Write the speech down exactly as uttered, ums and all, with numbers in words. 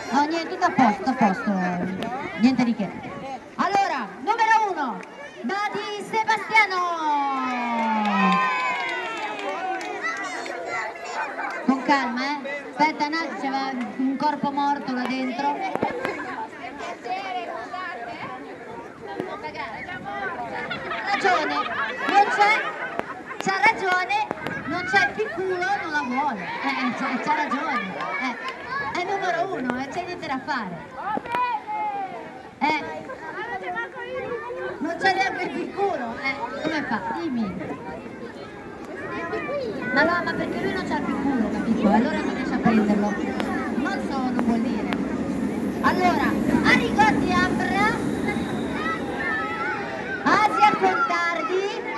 No, niente, tutto a posto, a posto, niente di che. Allora, numero uno, Dadi Sebastiano. Con calma, eh. Aspetta, un attimo, c'era un corpo morto là dentro. Ha ragione, non c'è, c'ha ragione, non c'è il picculo, non la vuole. Eh, c'ha ragione. Eh. È numero uno, eh, c'è niente da fare. Eh, non c'è neanche il piccolo, eh, come fa? Dimmi. Ma no, ma perché lui non c'ha il piccolo, capito? Allora non riesce a prenderlo. Non so, non vuol dire. Allora, Arigotti Ambra, Asia Contardi,